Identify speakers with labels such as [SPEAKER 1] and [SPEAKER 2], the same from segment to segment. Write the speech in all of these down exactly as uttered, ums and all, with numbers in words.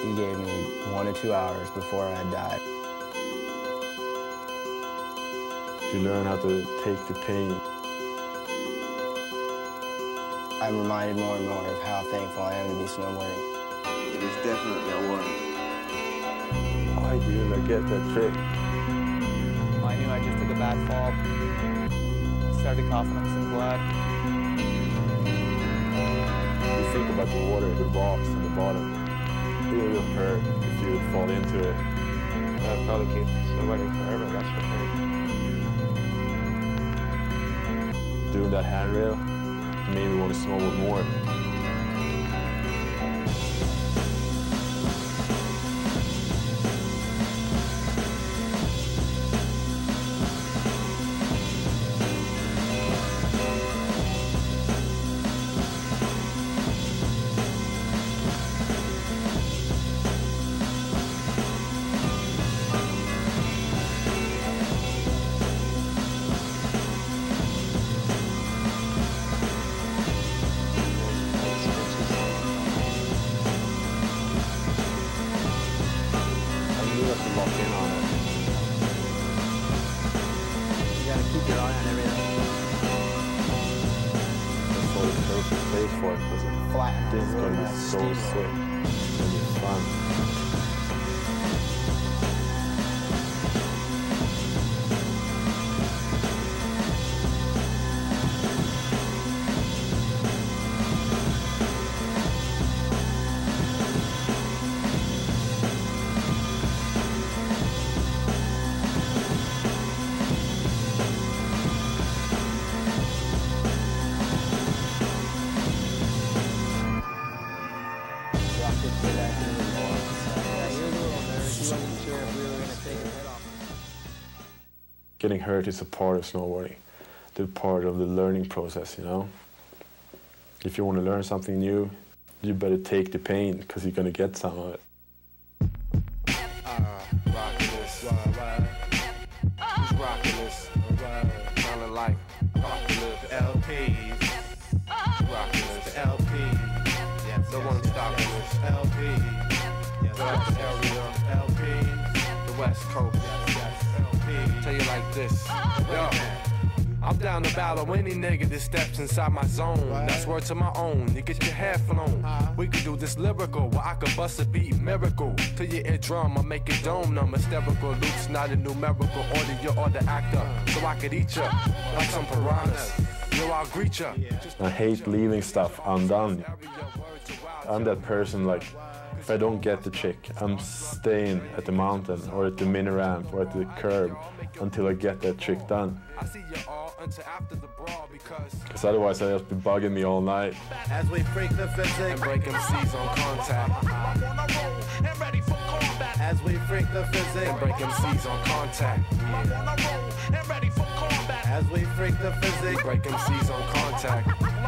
[SPEAKER 1] He gave me one to two hours before I died.
[SPEAKER 2] You learn how to take the pain.
[SPEAKER 1] I'm reminded more and more of how thankful I am to be snowboarding.
[SPEAKER 3] It is definitely a warning.
[SPEAKER 2] Why didn't I get that trick?
[SPEAKER 4] I knew I just took a bad fall. Started coughing up some blood.
[SPEAKER 2] You think about the water, the rocks on the bottom. It will hurt if you fall into it.
[SPEAKER 5] That'll probably keep snowboarding forever, that's for sure.
[SPEAKER 2] Doing that handrail made me want to snowboard more. Lock in on it.
[SPEAKER 4] You gotta keep your eye on everything.
[SPEAKER 2] That's what the perfect place for it, because it
[SPEAKER 4] Flatten
[SPEAKER 2] this is
[SPEAKER 4] on the
[SPEAKER 2] going to
[SPEAKER 4] road,
[SPEAKER 2] be
[SPEAKER 4] man.
[SPEAKER 2] so
[SPEAKER 4] Steep.
[SPEAKER 2] sick. It's going to be fun. Getting hurt is a part of snowboarding, the part of the learning process, you know? If you want to learn something new, you better take the pain, because you're going to get some of it.
[SPEAKER 6] Uh, rockin' this, uh, uh, who's rockin' this? Uh, kinda like rockin' the L Ps. Rockin' this, the L P. Yes, the one stopping this L P. Yes, the area, L P. The West Coast. Yes, yes, L P. Tell you like this, yo. I'm down to battle any nigga that steps inside my zone. That's word to my own, you get your hair flown. We could do this lyrical, where I could bust a beat miracle. To your eardrum, I make a dome numb, hysterical. Loops not a numerical order, you or the actor. So I could eat ya, like some piranhas. Yo, I'll greet ya.
[SPEAKER 2] I hate leaving stuff undone. I'm that person, like, if I don't get the trick, I'm staying at the mountain or at the mini ramp or at the curb until I get that trick done. Because otherwise I'll just be bugging me all night.
[SPEAKER 6] As we freak the physics and break M Cs on contact. As we freak the physics and break M Cs on contact. As we freak the physics, break M Cs on contact.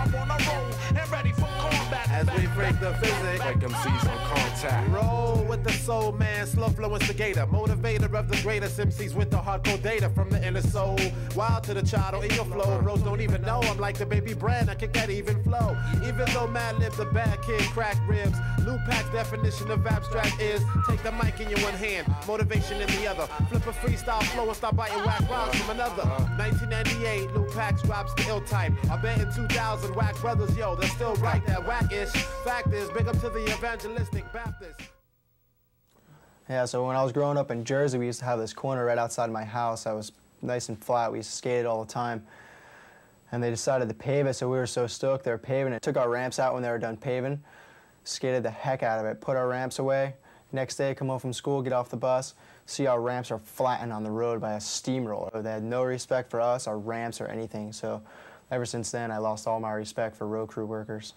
[SPEAKER 6] As we break the physics, break M Cs on contact. Roll with the soul man, slow flow instigator, motivator of the greatest M Cs with the hardcore data from the inner soul. Wild to the child in your flow, Rose don't even know I'm like the baby brand, I kick that even flow. Even though Mad Lib's a bad kid, crack ribs. Lupac's definition of abstract is take the mic in your one hand, motivation in the other. Flip a freestyle flow and start biting whack rhymes from another. nineteen ninety-eight, Lupac drops the ill type. I bet in two thousand, whack brothers, yo, they're still right, that whack-ish. Fact is, big up to the evangelistic Baptist.
[SPEAKER 4] Yeah, so when I was growing up in Jersey, we used to have this corner right outside my house that was nice and flat. We used to skate it all the time. And they decided to pave it, so we were so stoked they were paving it. Took our ramps out when they were done paving, skated the heck out of it, put our ramps away. Next day, come home from school, get off the bus, see our ramps are flattened on the road by a steamroller. They had no respect for us, our ramps, or anything. So ever since then, I lost all my respect for road crew workers.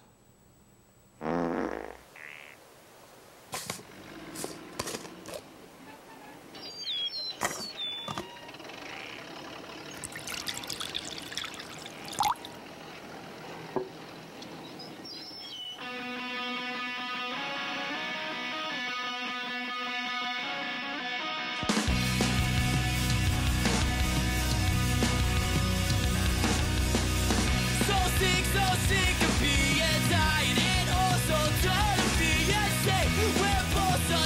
[SPEAKER 7] Sick of being tired and also tired of being sick. We're both so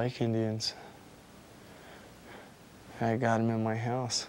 [SPEAKER 4] like Indians. I got them in my house.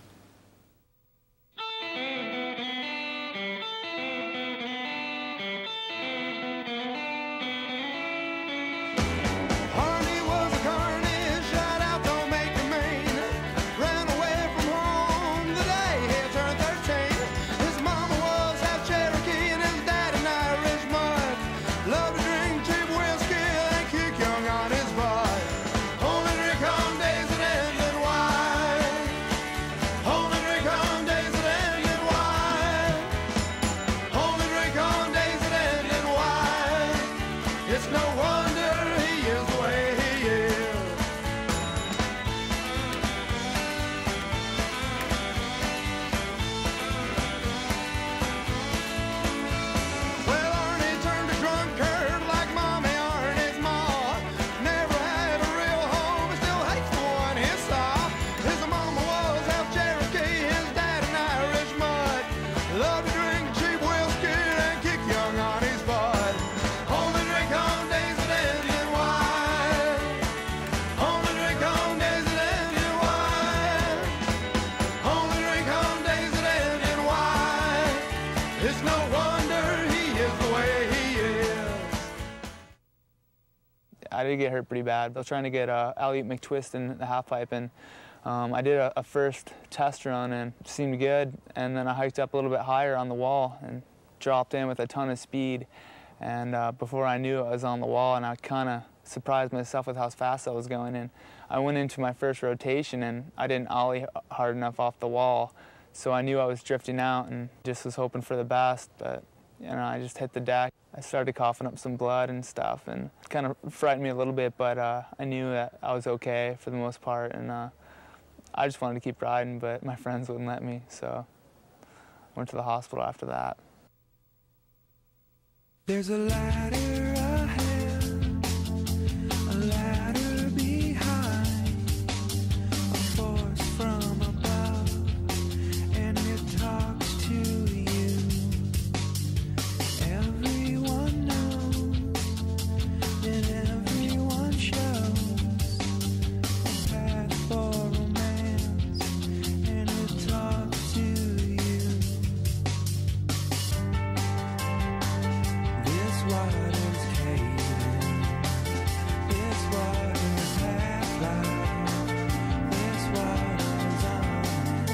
[SPEAKER 7] I did get hurt pretty bad. I was trying to get uh, alley-oop McTwist in the half pipe, and um, I did a, a first test run and it seemed good. And then I hiked up a little bit higher on the wall and dropped in with a ton of speed. And uh, before I knew it, I was on the wall, and I kind of surprised myself with how fast I was going. And I went into my first rotation, and I didn't ollie hard enough off the wall, so I knew I was drifting out and just was hoping for the best. But you know, I just hit the deck. I started coughing up some blood and stuff, and it kind of frightened me a little bit, but uh, I knew that I was okay for the most part, and uh, I just wanted to keep riding, but my friends wouldn't let me, so I went to the hospital after that.
[SPEAKER 8] There's a ladder ahead, a ladder behind, a force from above, and it talks to you. Everyone knows, and everyone shows a path for romance, and it talks to you. This water's hating, this water's half-life, this water's on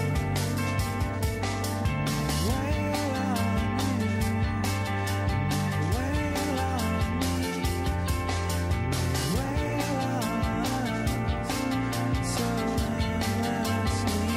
[SPEAKER 8] wail on you, wail on me, wail on us so endlessly.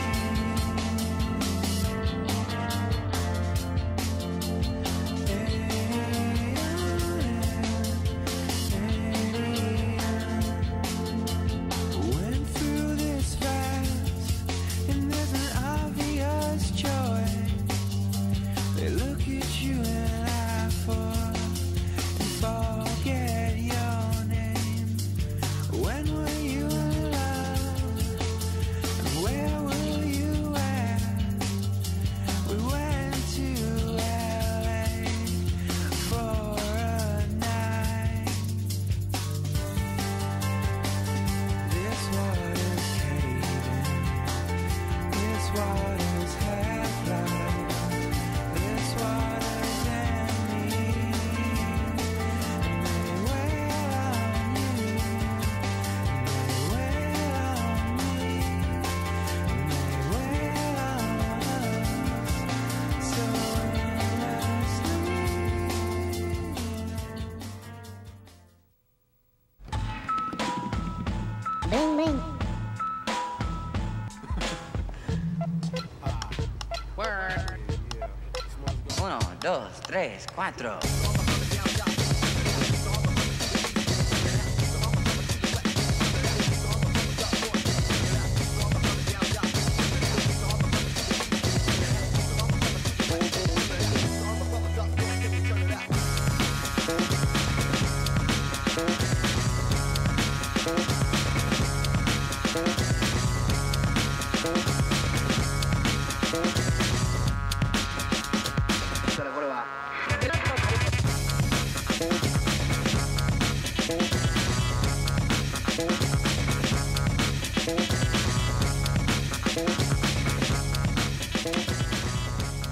[SPEAKER 8] Went through this fast, and there's an obvious choice. They look at you and laugh for and forget your name. When were you in love? And where were you at? We went to L A for a night. This water's hating, this water's half-life, this water's enemy. And they wail on you, and they wail on me, and they wail on us so endlessly.
[SPEAKER 9] Bling, bling.
[SPEAKER 10] Word. Uno, dos, tres, cuatro.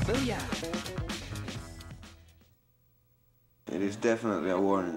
[SPEAKER 3] It is definitely a warning.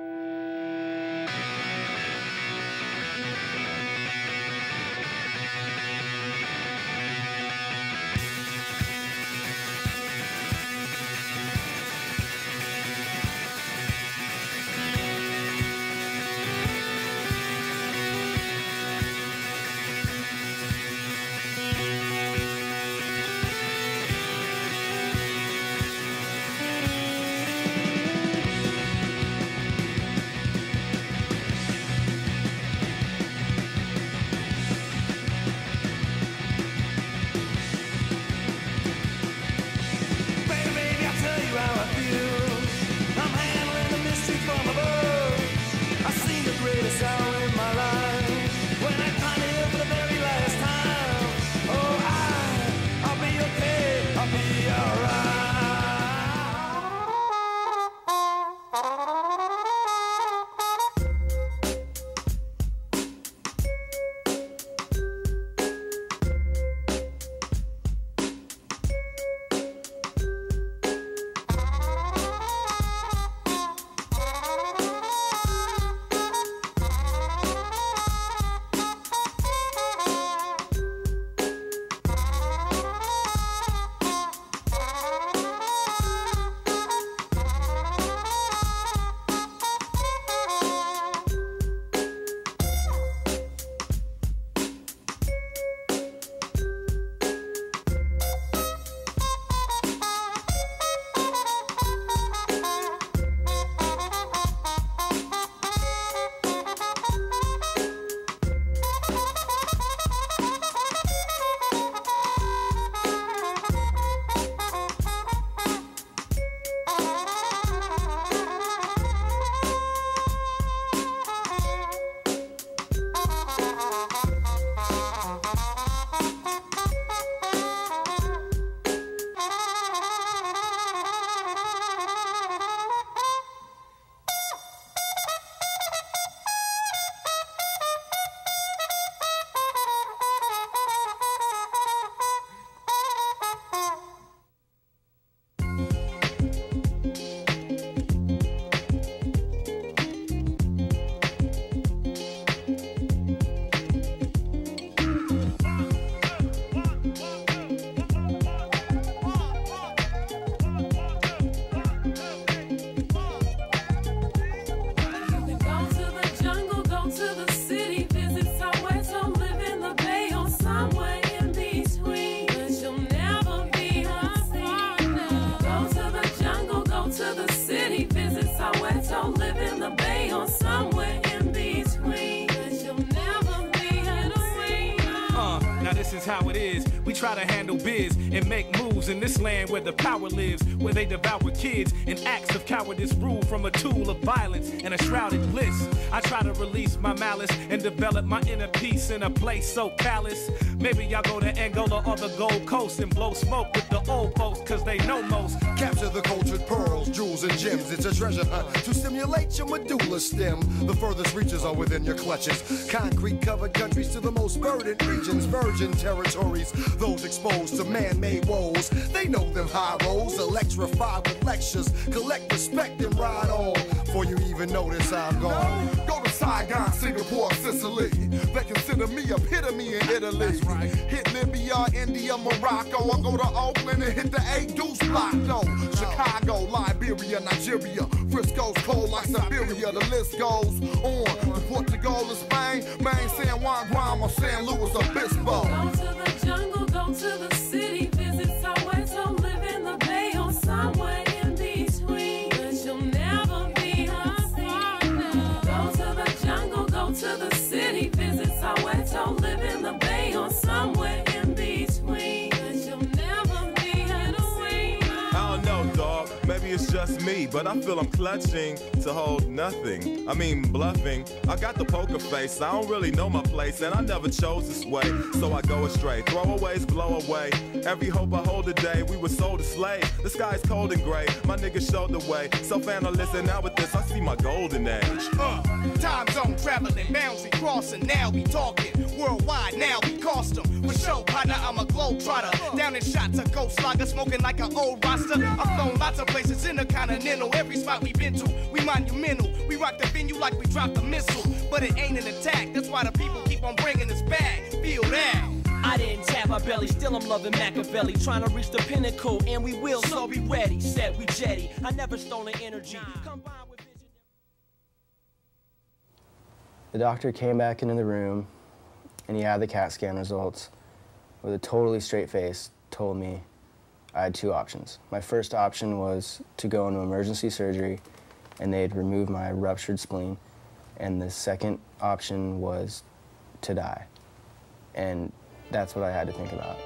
[SPEAKER 9] How it is, we try to handle biz and make moves in this land where the power lives, where they devour kids and acts of cowardice rule from a tool of violence and a shrouded bliss. I try to release my malice and develop my inner peace in a place so callous. Maybe y'all go to Angola or the Gold Coast and blow smoke with the old folks, cause they know most.
[SPEAKER 11] Capture the cultured pearls, jewels, and gems. It's a treasure hunt to stimulate your medulla stem. The furthest reaches are within your clutches. Concrete covered countries to the most verdant regions, virgin territories. Those exposed to man-made woes, they know them high roads. Electrified with lectures, collect respect and ride on. Before you even notice I'm gone.
[SPEAKER 12] Go to Saigon, Singapore, Sicily. They consider me epitome in Italy. That's right. Hit Libya, India, Morocco. I go to Oakland and hit the eight deuce block. No, Chicago, Liberia, Nigeria. Frisco's cold like Siberia. The list goes on. From Portugal to Spain, Maine, San Juan, Guam, or San Luis Obispo.
[SPEAKER 8] Go to the jungle, go to the city, visit Soweto, live in the Bay or somewhere in between. But you'll never be a partner. Go to the jungle, go to the city, visit Soweto, live in the Bay or somewhere in between. But you'll never be a queen.
[SPEAKER 9] I don't know, dog. Maybe
[SPEAKER 13] it's just me, but I feel I'm clutching to hold nothing. I mean, bluffing. I got the poker face, I don't really know my place, and I never chose this way, so I go astray. Throwaways blow away. Every hope I hold today, we were sold a slave. The sky's cold and gray, my niggas showed the way. Self-analyst, and now with this, I see my golden age.
[SPEAKER 14] Uh, time zone traveling, boundary crossing, now we talking. Worldwide, now we cost them. For show, partner, I'm a globetrotter. Down in shots, a ghost slugger, smoking like an old roster. I've flown lots of places intercontinental. Every spot we've been to, we monumental. We rock the venue like we dropped a missile. But it ain't an attack, that's why the people keep on bringing us back. Feel that.
[SPEAKER 15] I didn't tap my belly, still I'm loving Machiavelli. Trying to reach the pinnacle, and we will, so be ready. Said we jetty, I never stolen energy. Combined with vision.
[SPEAKER 1] The doctor came back into the room, and he had the CAT scan results. With a totally straight face, told me I had two options. My first option was to go into emergency surgery, and they'd remove my ruptured spleen. And the second option was to die. And that's what I had to think about.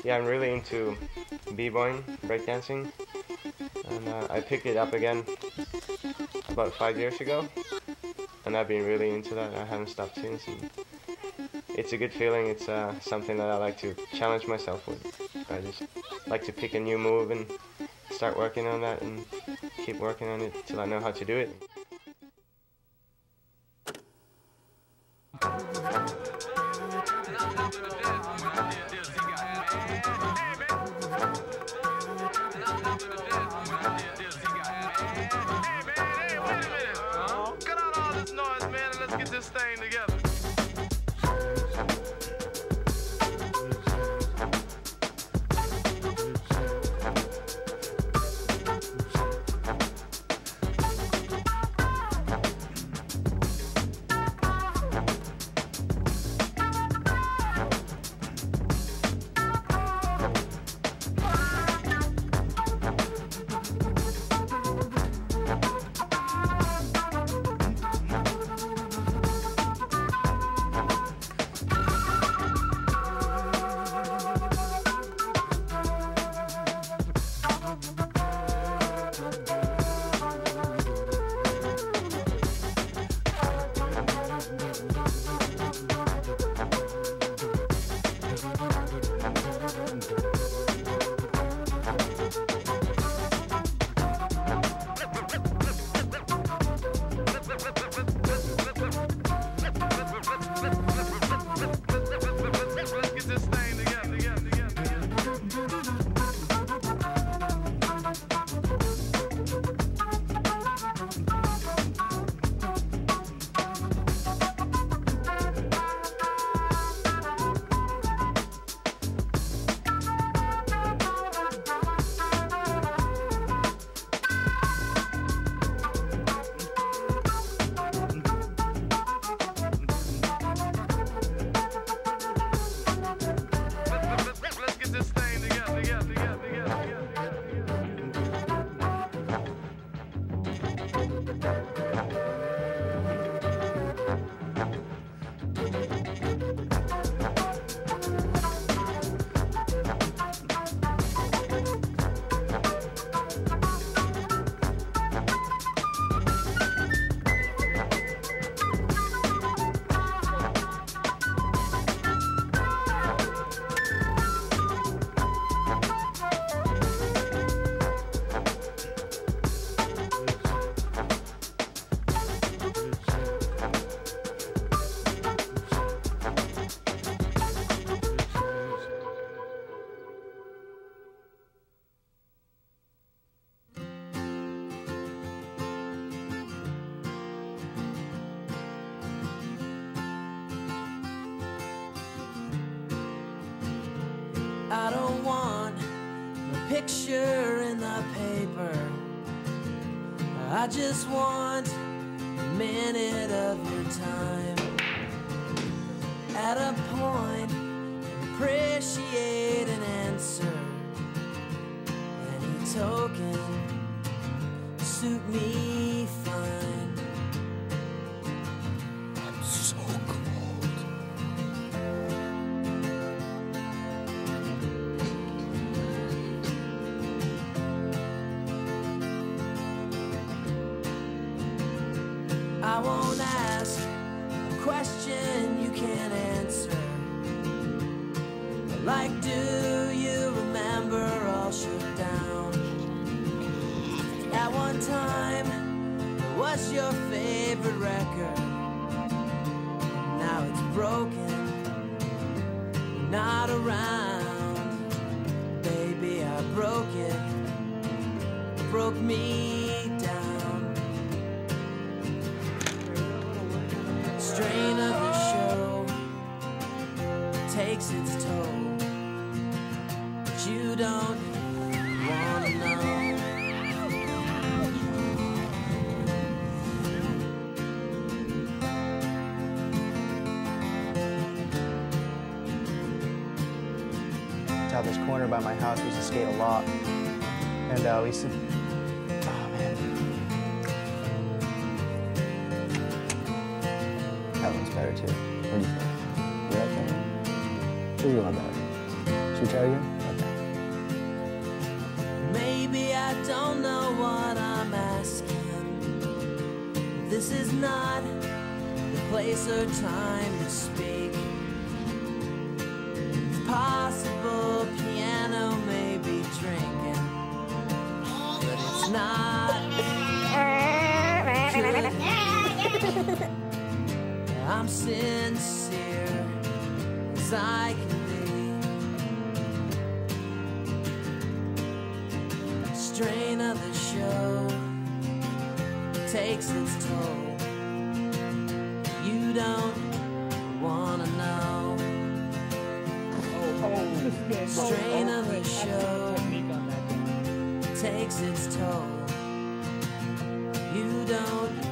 [SPEAKER 5] yeah, I'm really into b-boying, breakdancing, and uh, I picked it up again about five years ago, and I've been really into that. I haven't stopped since, and it's a good feeling. It's uh, something that I like to challenge myself with. I just like to pick a new move and start working on that and keep working on it till I know how to do it.
[SPEAKER 6] Cut out all this noise, man, and let's get this thing together.
[SPEAKER 15] I don't want a picture in the paper. I just want a minute of your time. At a point, appreciate an answer. Any token suit me fine. I'm so cold. I won't ask a question you can't answer. Like, do you remember all shut down? At one time, it was your favorite record. Now it's broken, not around. Baby, I broke it, broke me down. Strain of your show takes its toll, but you don't wanna know.
[SPEAKER 4] Out this corner by my house, we used to skate a lot, and uh, we used to. Oh man,
[SPEAKER 1] that one's better too. What do you think? You like that one? This is a lot better. Should we try again?
[SPEAKER 15] Maybe I don't know what I'm asking. This is not the place or time to speak. It's possible piano may be drinking, but it's not good. I'm sincere as I can be. Strain of the show takes its toll. You don't wanna know. Strain of the show takes its toll. You don't